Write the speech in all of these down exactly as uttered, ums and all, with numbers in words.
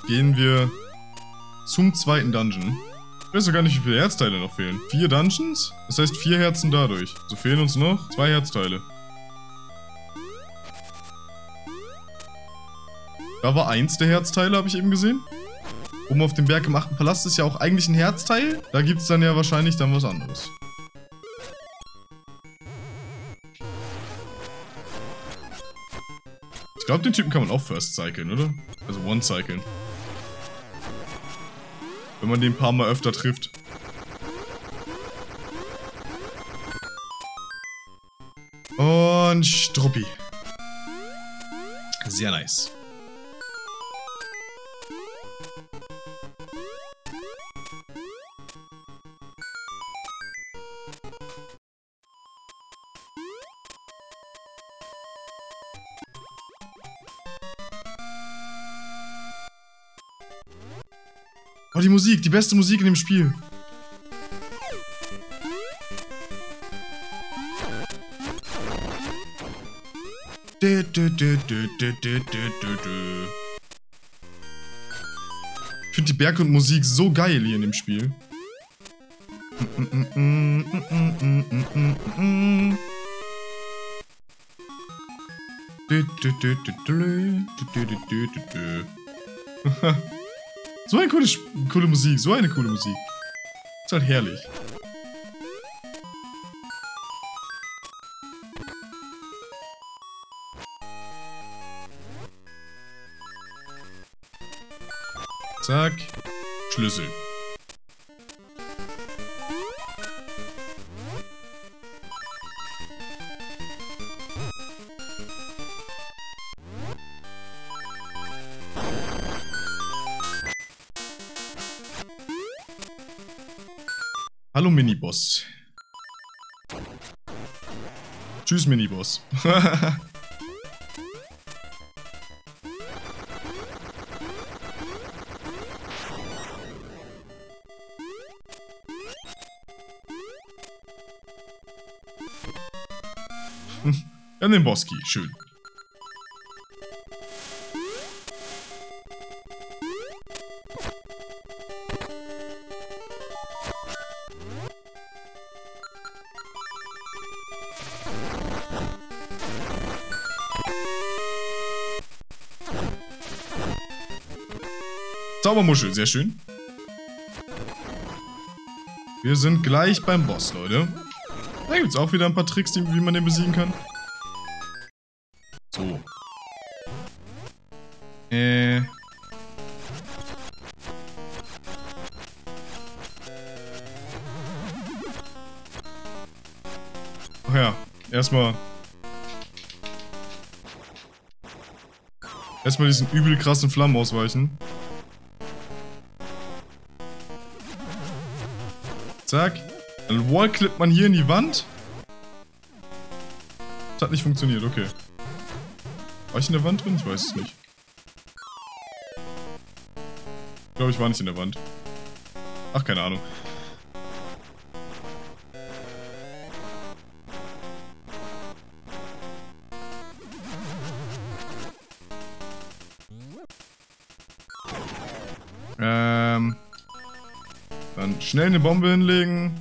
gehen wir zum zweiten Dungeon. Ich weiß doch gar nicht, wie viele Herzteile noch fehlen. Vier Dungeons? Das heißt vier Herzen dadurch. So fehlen uns noch zwei Herzteile. Da war eins der Herzteile, habe ich eben gesehen. Oben auf dem Berg im achten Palast ist ja auch eigentlich ein Herzteil. Da gibt es dann ja wahrscheinlich dann was anderes. Ich glaube, den Typen kann man auch first cyclen, oder? Also one cyclen. Wenn man den ein paar Mal öfter trifft. Und Struppi. Sehr nice. Oh, die Musik, die beste Musik in dem Spiel. Ich finde die Berggrundmusik so geil hier in dem Spiel. So eine coole, coole Musik, so eine coole Musik. Ist halt herrlich. Zack. Schlüssel. Hallo Miniboss. Tschüss Miniboss. Wir haben den Boss-Key, schön. Zaubermuschel, sehr schön. Wir sind gleich beim Boss, Leute. Da gibt es auch wieder ein paar Tricks, die, wie man den besiegen kann. So. Äh. Ach ja, erstmal. Erstmal diesen übel krassen Flammen ausweichen. Zack. Dann wallclippt man hier in die Wand. Das hat nicht funktioniert, okay. War ich in der Wand drin? Ich weiß es nicht. Ich glaube, ich war nicht in der Wand. Ach, keine Ahnung. Ähm... Dann schnell eine Bombe hinlegen.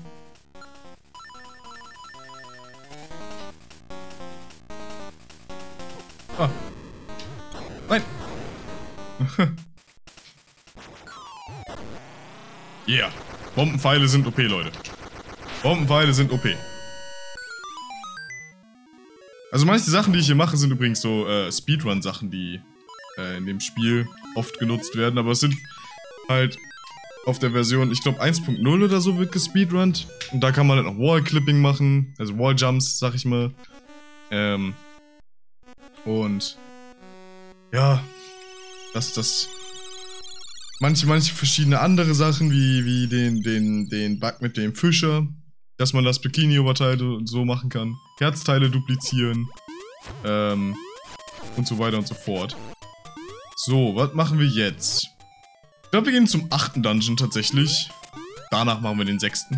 Ah. Nein. Yeah. Bombenpfeile sind O P, Leute. Bombenpfeile sind O P. Also manche Sachen, die ich hier mache, sind übrigens so äh, Speedrun-Sachen, die äh, in dem Spiel oft genutzt werden. Aber es sind halt auf der Version, ich glaube eins Punkt null oder so wird gespeedrunnt. Und da kann man halt auch Wallclipping machen, also Walljumps, sag ich mal. Ähm... Und ja, das, das, manche, manche verschiedene andere Sachen, wie, wie den, den, den Bug mit dem Fischer, dass man das Bikini-Oberteil so machen kann, Herzteile duplizieren, ähm, und so weiter und so fort. So, was machen wir jetzt? Ich glaube, wir gehen zum achten Dungeon tatsächlich. Danach machen wir den sechsten.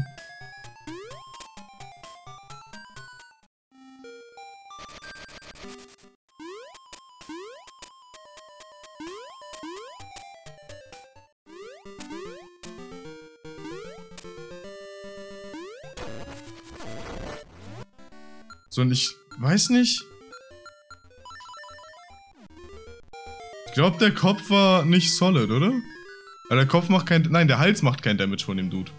Sondern ich weiß nicht. Ich glaube, der Kopf war nicht solid, oder? Weil der Kopf macht kein... Nein, der Hals macht kein Damage von dem Dude.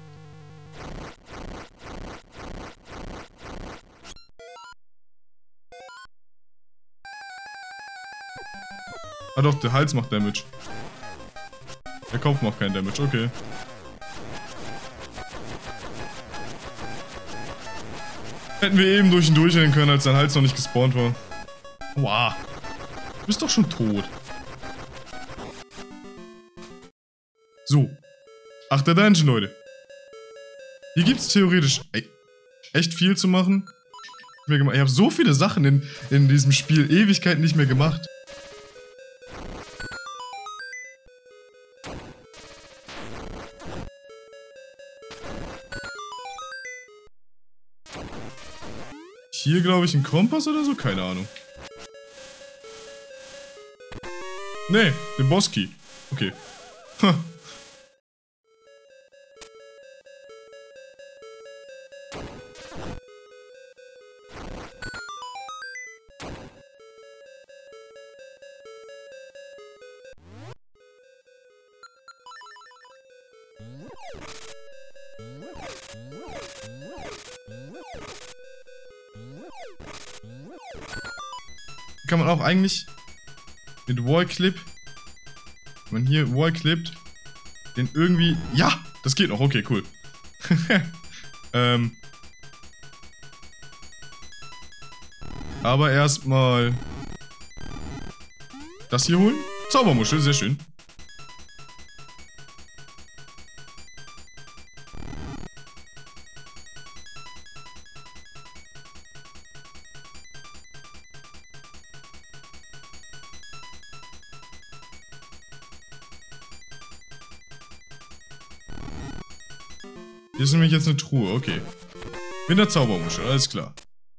Ah doch, der Hals macht Damage. Der Kopf macht kein Damage, okay. Hätten wir eben durch ihn durchrennen können, als sein Hals noch nicht gespawnt war. Wow. Du bist doch schon tot. So. Achter Dungeon, Leute. Hier gibt es theoretisch ey, echt viel zu machen. Ich habe so viele Sachen in, in diesem Spiel Ewigkeiten nicht mehr gemacht. Hier, glaube ich, ein Kompass oder so? Keine Ahnung. Nee, den Boss-Key. Okay. Ha. Kann man auch eigentlich mit Wallclip, wenn man hier Wallclippt, den irgendwie... Ja, das geht noch. Okay, cool. ähm. Aber erstmal das hier holen. Zaubermuschel, sehr schön. Hier ist nämlich jetzt eine Truhe, okay. Mit der Zaubermuschel, alles klar.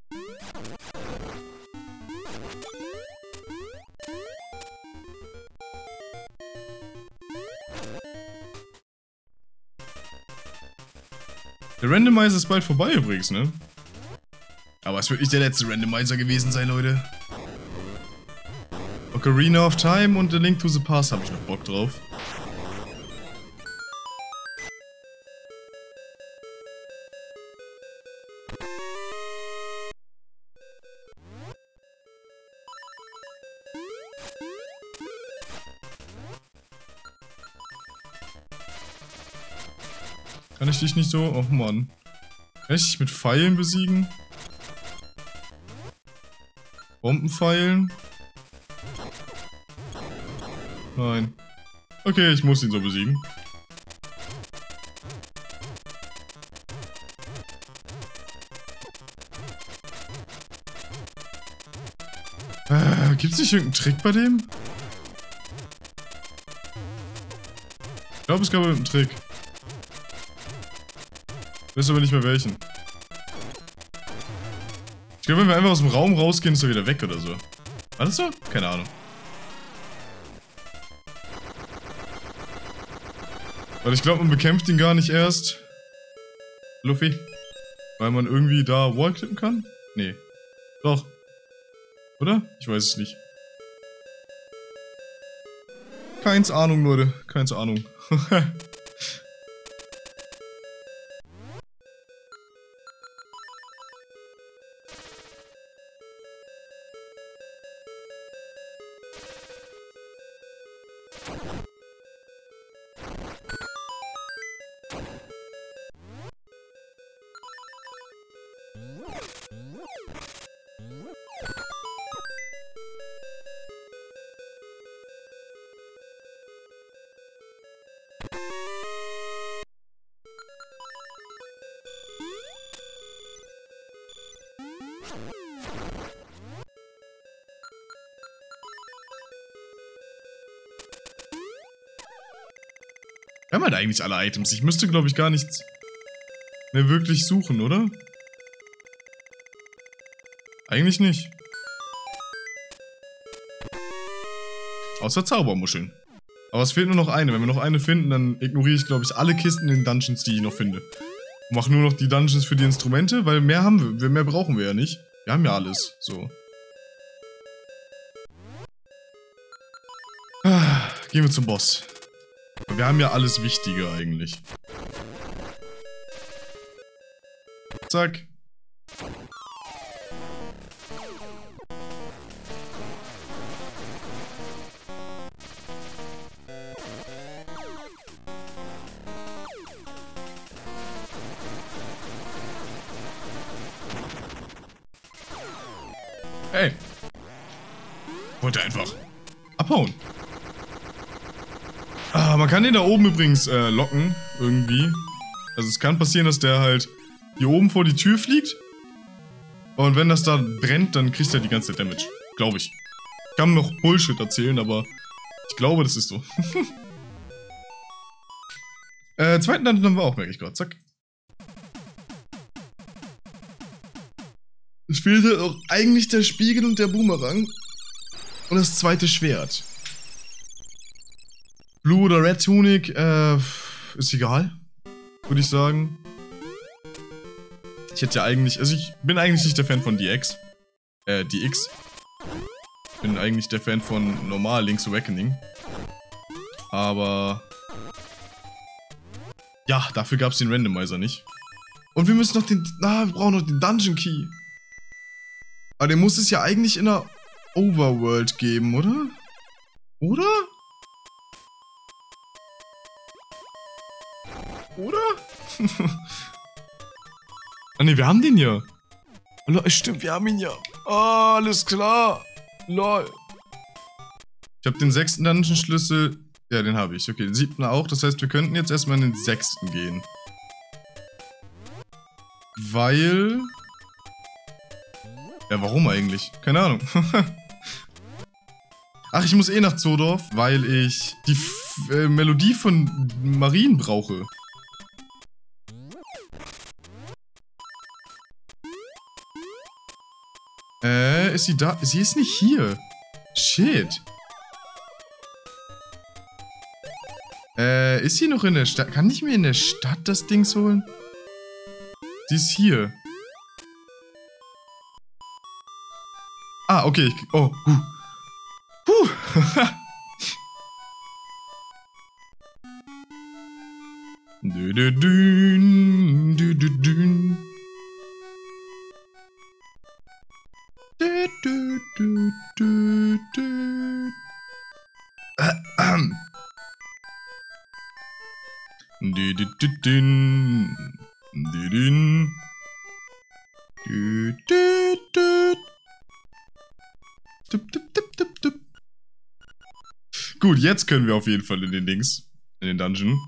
Der Randomizer ist bald vorbei übrigens, ne? Aber es wird nicht der letzte Randomizer gewesen sein, Leute. Ocarina of Time und The Link to the Past habe ich noch Bock drauf. Kann ich dich nicht so... Oh Mann. Kann ich dich mit Pfeilen besiegen? Bombenpfeilen? Nein. Okay, ich muss ihn so besiegen. Äh, gibt's nicht irgendeinen Trick bei dem? Ich glaube, es gab einen Trick. Ich weiß aber nicht mehr welchen. Ich glaube, wenn wir einfach aus dem Raum rausgehen, ist er wieder weg oder so. War das so? Keine Ahnung. Weil ich glaube, man bekämpft ihn gar nicht erst. Luffy. Weil man irgendwie da wallclippen kann? Nee. Doch. Oder? Ich weiß es nicht. Keins Ahnung, Leute. Keins Ahnung. Wir haben halt eigentlich alle Items. Ich müsste, glaube ich, gar nichts mehr wirklich suchen, oder? Eigentlich nicht. Außer Zaubermuscheln. Aber es fehlt nur noch eine. Wenn wir noch eine finden, dann ignoriere ich, glaube ich, alle Kisten in den Dungeons, die ich noch finde. Und mache nur noch die Dungeons für die Instrumente, weil mehr haben wir, mehr brauchen wir ja nicht. Wir haben ja alles, so. Ah, gehen wir zum Boss. Wir haben ja alles Wichtige eigentlich. Zack. Hey. Wollte einfach abhauen. Ah, man kann den da oben übrigens äh, locken, irgendwie. Also es kann passieren, dass der halt hier oben vor die Tür fliegt. Und wenn das da brennt, dann kriegt er die ganze Zeit Damage. Glaube ich. Ich kann noch Bullshit erzählen, aber ich glaube, das ist so. äh, zweiten Dungeon haben wir auch, merke ich gerade. Zack. Es fehlt halt auch eigentlich der Spiegel und der Boomerang. Und das zweite Schwert. Blue oder Red Tunic, äh, ist egal. Würde ich sagen. Ich hätte ja eigentlich, also ich bin eigentlich nicht der Fan von D X. Äh, D X. Bin eigentlich der Fan von normal Link's Awakening. Aber... ja, dafür gab es den Randomizer nicht. Und wir müssen noch den, ah, wir brauchen noch den Dungeon Key. Aber den muss es ja eigentlich in der Overworld geben, oder? Oder? Oder? Ah ne, wir haben den ja. Stimmt, wir haben ihn ja. Ah, alles klar. Lol. Ich habe den sechsten Dungeon-Schlüssel. Ja, den habe ich. Okay, den siebten auch. Das heißt, wir könnten jetzt erstmal in den sechsten gehen. Weil... ja, warum eigentlich? Keine Ahnung. Ach, ich muss eh nach Zodorf, weil ich die F äh, Melodie von Marien brauche. Äh, ist sie da? Sie ist nicht hier. Shit. Äh, ist sie noch in der Stadt? Kann ich mir in der Stadt das Dings holen? Sie ist hier. Ah, okay. Ich, oh, huh. Huh. Du, du, du, du, du, du. Du, du, du, du, du. Ahem. Du, du, du, du. Du, du. Du, du, du. Dup, dup, dup, dup, dup. Gut, jetzt können wir auf jeden Fall in den Dings. In den Dungeon.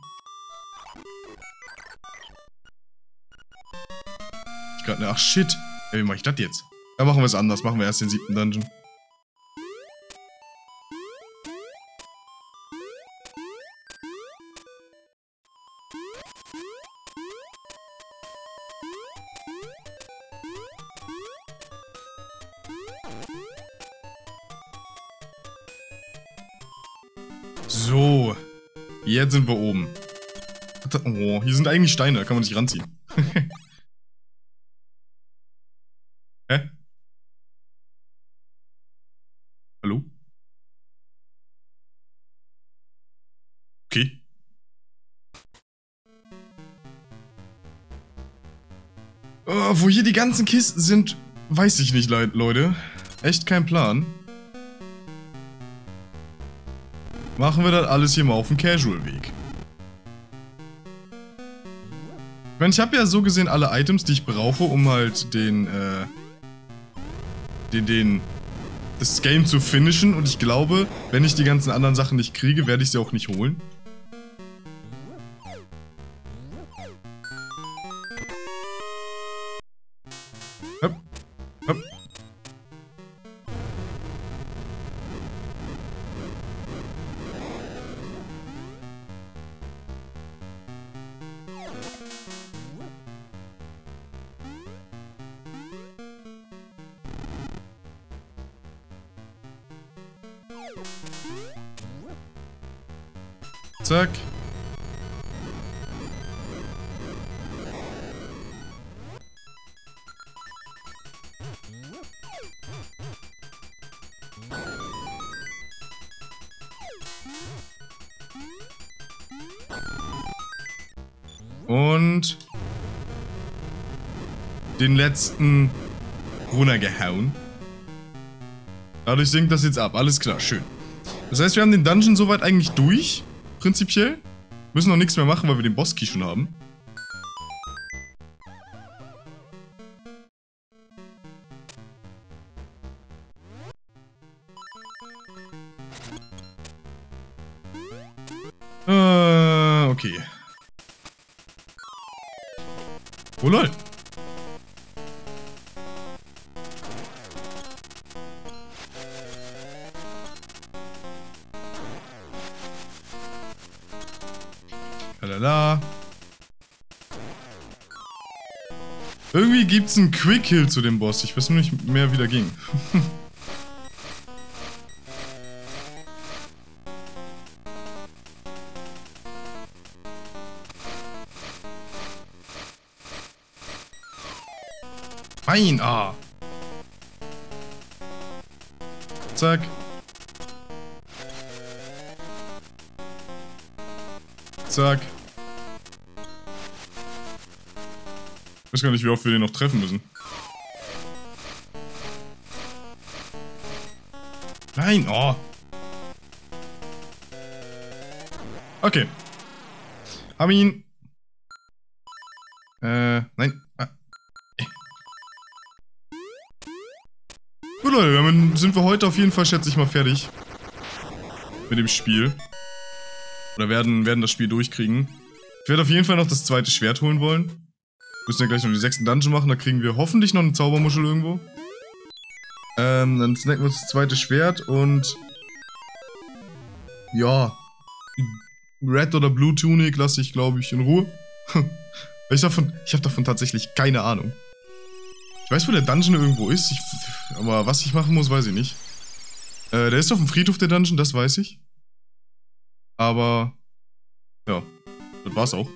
Ich grad ne. Ach shit. Ja, wie mach ich das jetzt? Ja, machen wir es anders. Machen wir erst den siebten Dungeon. So. Jetzt sind wir oben. Oh, hier sind eigentlich Steine, da kann man sich ranziehen. Hä? Hallo? Okay. Oh, wo hier die ganzen Kisten sind, weiß ich nicht, Leute. Echt kein Plan. Machen wir das alles hier mal auf dem Casual-Weg. Ich meine, ich habe ja so gesehen alle Items, die ich brauche, um halt den, äh, den, den, das Game zu finishen. Und ich glaube, wenn ich die ganzen anderen Sachen nicht kriege, werde ich sie auch nicht holen. Hopp, hopp. Zack. Und den letzten runtergehauen. Dadurch sinkt das jetzt ab. Alles klar, schön. Das heißt, wir haben den Dungeon soweit eigentlich durch. Prinzipiell. Müssen noch nichts mehr machen, weil wir den Boss-Key schon haben. Äh, okay. Oh lol. Lalala. Irgendwie gibt's einen Quick-Kill zu dem Boss. Ich weiß nur nicht mehr, wie der ging. Fein, ah. Zack. Zack. Ich weiß gar nicht, wie oft wir den noch treffen müssen. Nein, oh. Okay. Hab ihn. Äh, nein. Ah. Gut, Leute, damit sind wir heute auf jeden Fall, schätze ich mal, fertig. Mit dem Spiel. Oder werden, werden das Spiel durchkriegen. Ich werde auf jeden Fall noch das zweite Schwert holen wollen. Wir müssen ja gleich noch den sechsten Dungeon machen, da kriegen wir hoffentlich noch eine Zaubermuschel irgendwo. Ähm, dann snacken wir uns das zweite Schwert und... Ja. Red oder Blue Tunic lasse ich, glaube ich, in Ruhe. ich davon, ich habe davon tatsächlich keine Ahnung. Ich weiß, wo der Dungeon irgendwo ist, ich, aber was ich machen muss, weiß ich nicht. Äh, der ist auf dem Friedhof, der Dungeon, das weiß ich. Aber, ja, das war's auch.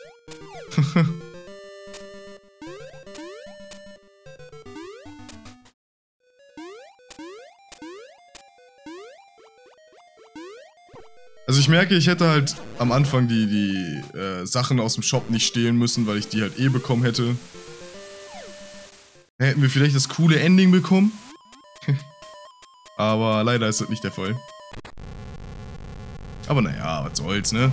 Also ich merke, ich hätte halt am Anfang die, die äh, Sachen aus dem Shop nicht stehlen müssen, weil ich die halt eh bekommen hätte. Hätten wir vielleicht das coole Ending bekommen. Aber leider ist das nicht der Fall. Aber naja, was soll's, ne?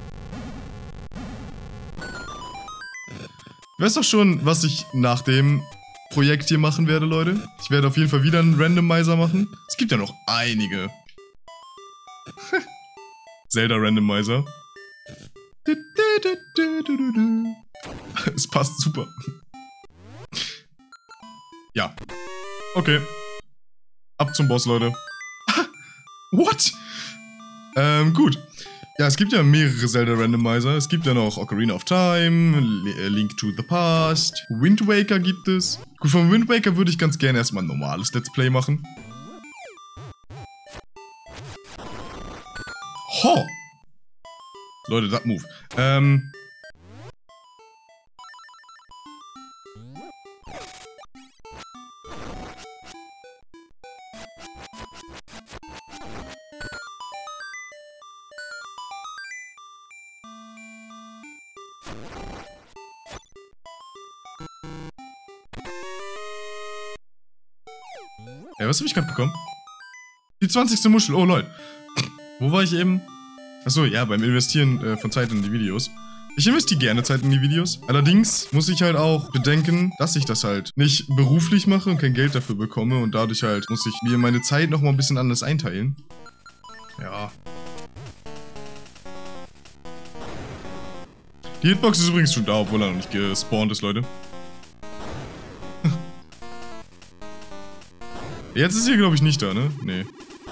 Ich weiß doch schon, was ich nach dem Projekt hier machen werde, Leute. Ich werde auf jeden Fall wieder einen Randomizer machen. Es gibt ja noch einige. Zelda Randomizer. Es passt super. Ja. Okay. Ab zum Boss, Leute. What? Ähm, gut. Ja, es gibt ja mehrere Zelda Randomizer. Es gibt ja noch Ocarina of Time, Link to the Past, Wind Waker gibt es. Gut, von Wind Waker würde ich ganz gerne erstmal ein normales Let's Play machen. Ho! Leute, that move. Ähm... Ja, was habe ich gerade bekommen? Die zwanzigste Muschel, oh lol. Wo war ich eben? Achso, ja, beim Investieren äh, von Zeit in die Videos. Ich investiere gerne Zeit in die Videos. Allerdings muss ich halt auch bedenken, dass ich das halt nicht beruflich mache und kein Geld dafür bekomme. Und dadurch halt muss ich mir meine Zeit nochmal ein bisschen anders einteilen. Ja. Die Hitbox ist übrigens schon da, obwohl er noch nicht gespawnt ist, Leute. Jetzt ist hier, glaube ich, nicht da, ne? Nee.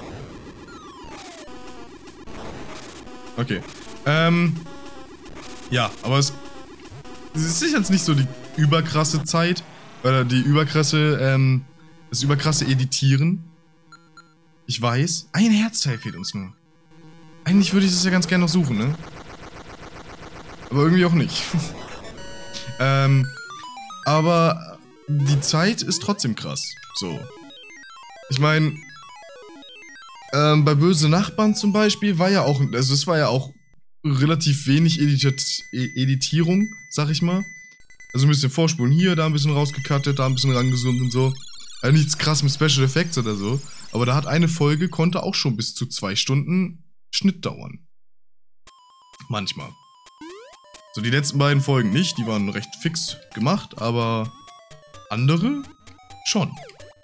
Okay. Ähm. Ja, aber es, es ist jetzt nicht so die überkrasse Zeit, oder die überkrasse, ähm, das überkrasse Editieren. Ich weiß. Ein Herzteil fehlt uns nur. Eigentlich würde ich das ja ganz gerne noch suchen, ne? Aber irgendwie auch nicht. ähm. Aber die Zeit ist trotzdem krass. So. Ich meine, ähm, bei Böse Nachbarn zum Beispiel war ja auch, also es war ja auch relativ wenig Edit Editierung, sag ich mal. Also ein bisschen vorspulen hier, da ein bisschen rausgecuttet, da ein bisschen rangezoomt und so. Also nichts krass mit Special Effects oder so. Aber da hat eine Folge, konnte auch schon bis zu zwei Stunden Schnitt dauern. Manchmal. So, die letzten beiden Folgen nicht, die waren recht fix gemacht, aber andere schon.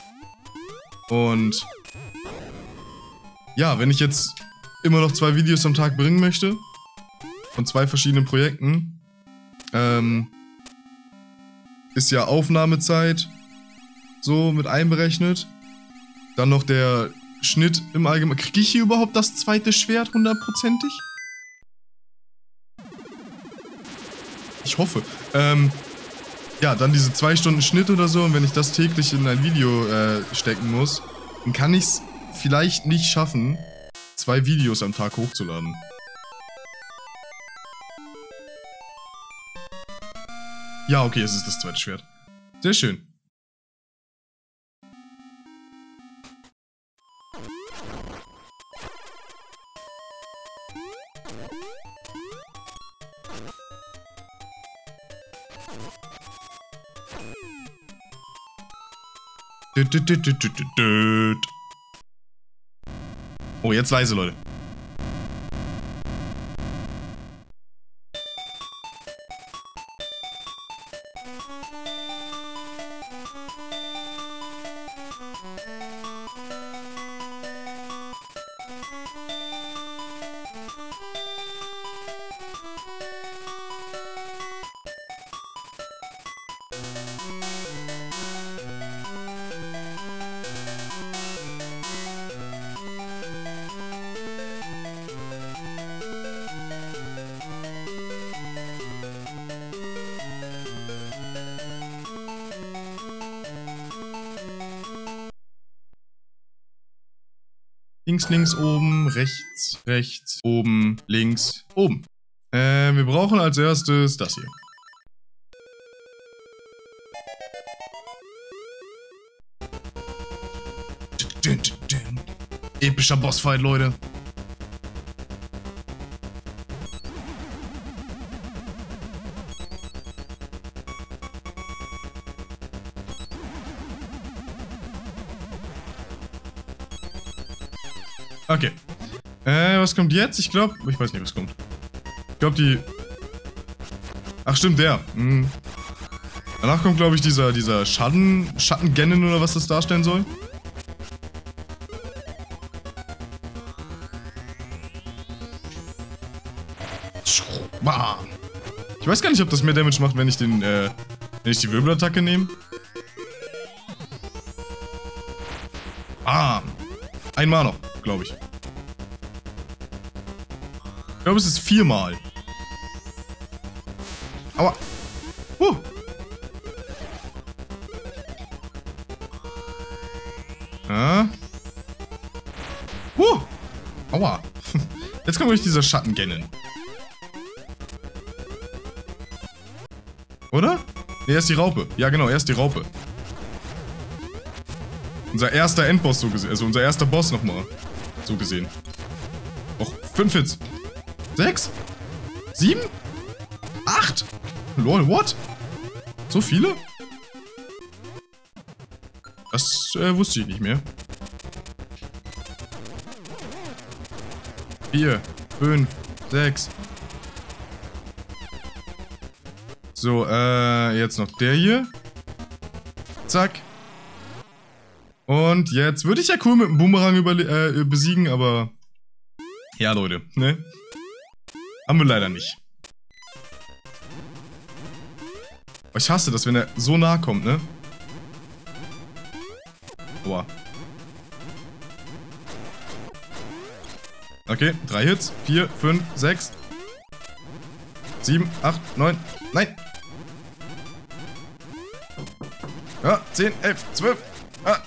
Und ja, wenn ich jetzt immer noch zwei Videos am Tag bringen möchte, von zwei verschiedenen Projekten, ähm, ist ja Aufnahmezeit so mit einberechnet. Dann noch der Schnitt im Allgemeinen. Kriege ich hier überhaupt das zweite Schwert hundertprozentig? Ich hoffe. Ähm, ja, dann diese zwei Stunden Schnitt oder so. Und wenn ich das täglich in ein Video äh, stecken muss, dann kann ich es vielleicht nicht schaffen, zwei Videos am Tag hochzuladen. Ja, okay, es ist das zweite Schwert. Sehr schön. Oh, jetzt leise, Leute. Links, links, oben, rechts, rechts, oben, links, oben. Äh, wir brauchen als erstes das hier. Epischer Bossfight, Leute. Okay. Äh, was kommt jetzt? Ich glaube, ich weiß nicht, was kommt. Ich glaube, die... Ach, stimmt, der. Hm. Danach kommt, glaube ich, dieser, dieser Schatten... Schattengennen oder was das darstellen soll. Ich weiß gar nicht, ob das mehr Damage macht, wenn ich den, äh... wenn ich die Wirbelattacke nehme. Ah. Einmal noch, glaube ich. Ich glaube, es ist viermal. Aua. Huh. Ah. Huh. Aua. Jetzt kommt ruhig dieser Schattengennen. Oder? Ne, er ist die Raupe. Ja, genau, er ist die Raupe. Unser erster Endboss so gesehen. Also unser erster Boss nochmal. So gesehen. Och, fünf Hits. Sechs? Sieben? Acht? Lol, what? So viele? Das äh, wusste ich nicht mehr. Vier, fünf, sechs. So, äh, jetzt noch der hier. Zack. Und jetzt würde ich ja cool mit dem Boomerang äh, besiegen, aber... Ja, Leute, ne? Haben wir leider nicht. Aber ich hasse das, wenn er so nah kommt, ne? Boah. Okay, drei Hits. Vier, fünf, sechs. Sieben, acht, neun. Nein! Ja, zehn, elf, zwölf. Ah.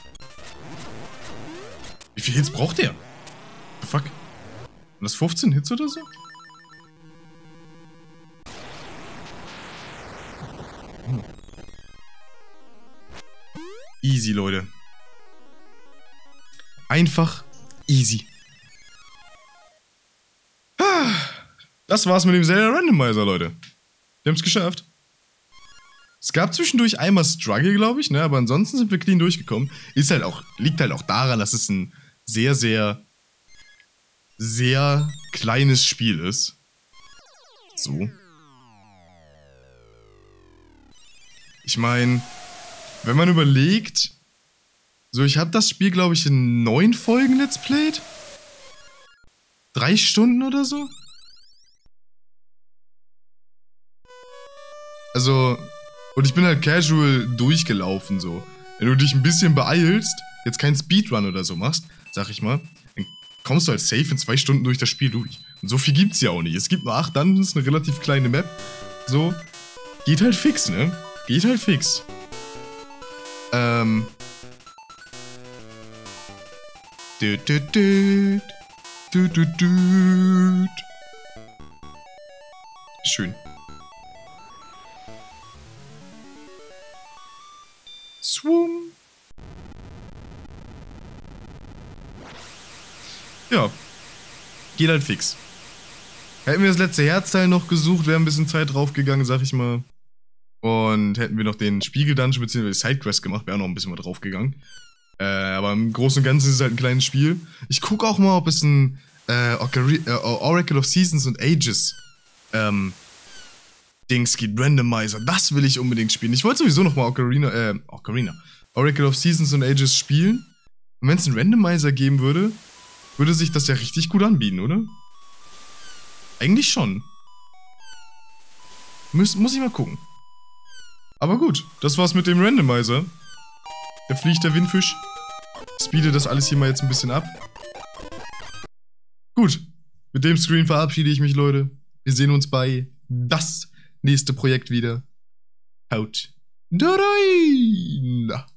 Wie viele Hits braucht der? What the fuck? Sind das fünfzehn Hits oder so? Oh. Easy, Leute. Einfach easy. Das war's mit dem Zelda Randomizer, Leute. Wir haben's geschafft. Es gab zwischendurch einmal Struggle, glaube ich, ne? Aber ansonsten sind wir clean durchgekommen. Ist halt auch, liegt halt auch daran, dass es ein sehr, sehr, sehr kleines Spiel ist. So. Ich meine, wenn man überlegt, so, ich habe das Spiel, glaube ich, in neun Folgen Let's Played. Drei Stunden oder so. Also, und ich bin halt casual durchgelaufen, so. Wenn du dich ein bisschen beeilst, jetzt keinen Speedrun oder so machst, sag ich mal, dann kommst du halt safe in zwei Stunden durch das Spiel durch. Und so viel gibt's ja auch nicht. Es gibt nur acht Dungeons, eine relativ kleine Map. So, geht halt fix, ne? Geht halt fix. Ähm. Du, du, du, du, du, du. Schön. Swoom. Ja. Geht halt fix. Hätten wir das letzte Herzteil noch gesucht, wäre ein bisschen Zeit draufgegangen, sag ich mal. Und hätten wir noch den Spiegel-Dungeon bzw. die Sidequest gemacht, wäre auch noch ein bisschen mal draufgegangen. Äh, aber im Großen und Ganzen ist es halt ein kleines Spiel. Ich gucke auch mal, ob es ein äh, Oracle of Seasons and Ages ähm, Dings gibt, Randomizer. Das will ich unbedingt spielen. Ich wollte sowieso noch mal Ocarina, äh, Ocarina, Oracle of Seasons and Ages spielen. Und wenn es einen Randomizer geben würde, würde sich das ja richtig gut anbieten, oder? Eigentlich schon. Muss, muss ich mal gucken. Aber gut, das war's mit dem Randomizer. Da fliegt der Windfisch. Speede das alles hier mal jetzt ein bisschen ab. Gut, mit dem Screen verabschiede ich mich, Leute. Wir sehen uns bei das nächste Projekt wieder. Haut rein!